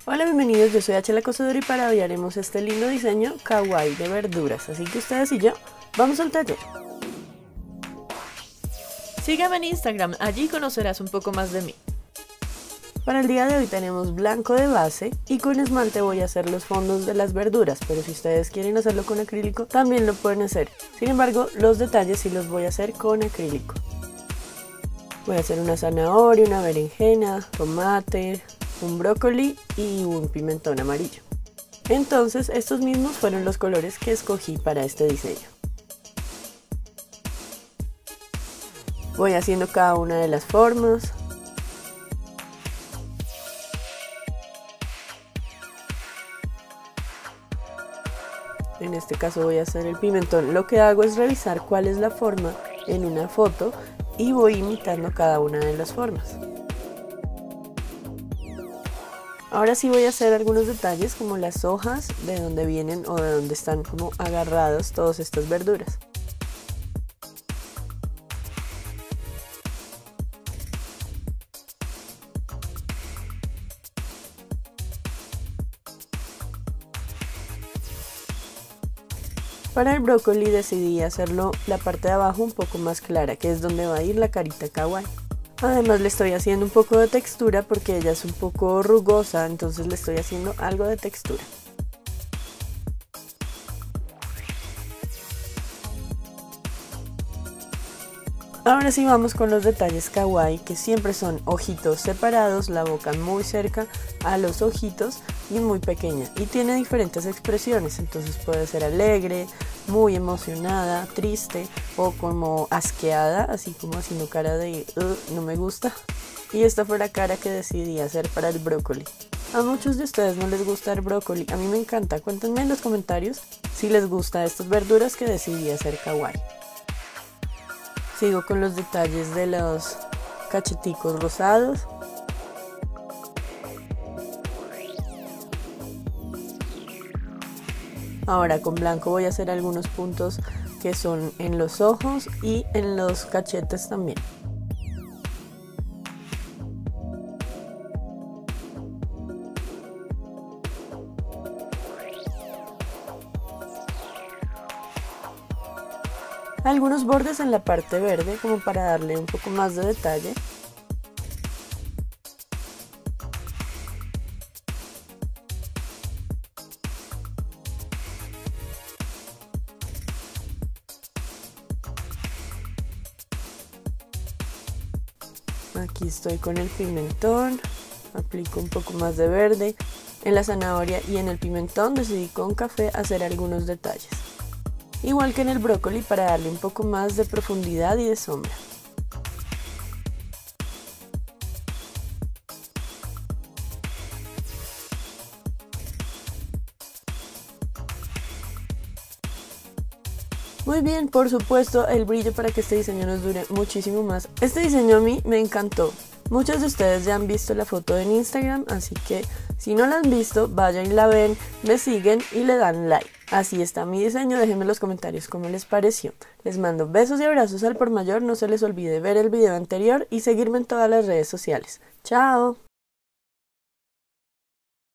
Hola, bienvenidos, yo soy H. La Cosadora y para hoy haremos este lindo diseño kawaii de verduras, así que ustedes y yo vamos al taller. Sígueme en Instagram, allí conocerás un poco más de mí. Para el día de hoy tenemos blanco de base y con esmalte voy a hacer los fondos de las verduras, pero si ustedes quieren hacerlo con acrílico también lo pueden hacer. Sin embargo, los detalles sí los voy a hacer con acrílico. Voy a hacer una zanahoria, una berenjena, tomate, un brócoli y un pimentón amarillo. Entonces estos mismos fueron los colores que escogí para este diseño. Voy haciendo cada una de las formas. En este caso voy a hacer el pimentón. Lo que hago es revisar cuál es la forma en una foto y voy imitando cada una de las formas. Ahora sí voy a hacer algunos detalles como las hojas de donde vienen o de donde están como agarradas todas estas verduras. Para el brócoli decidí hacerlo la parte de abajo un poco más clara, que es donde va a ir la carita kawaii. Además le estoy haciendo un poco de textura porque ella es un poco rugosa, entonces le estoy haciendo algo de textura. Ahora sí vamos con los detalles kawaii, que siempre son ojitos separados, la boca muy cerca a los ojitos y muy pequeña. Y tiene diferentes expresiones, entonces puede ser alegre, muy emocionada, triste o como asqueada, así como haciendo cara de no me gusta. Y esta fue la cara que decidí hacer para el brócoli. A muchos de ustedes no les gusta el brócoli, a mí me encanta. Cuéntenme en los comentarios si les gusta estas verduras que decidí hacer kawaii. Sigo con los detalles de los cacheticos rosados. Ahora con blanco voy a hacer algunos puntos que son en los ojos y en los cachetes también. Algunos bordes en la parte verde como para darle un poco más de detalle. Aquí estoy con el pimentón, aplico un poco más de verde. En la zanahoria y en el pimentón decidí con café hacer algunos detalles. Igual que en el brócoli para darle un poco más de profundidad y de sombra. Muy bien, por supuesto, el brillo para que este diseño nos dure muchísimo más. Este diseño a mí me encantó. Muchos de ustedes ya han visto la foto en Instagram, así que si no la han visto, vayan y la ven, me siguen y le dan like. Así está mi diseño, déjenme en los comentarios cómo les pareció. Les mando besos y abrazos al por mayor, no se les olvide ver el video anterior y seguirme en todas las redes sociales. ¡Chao!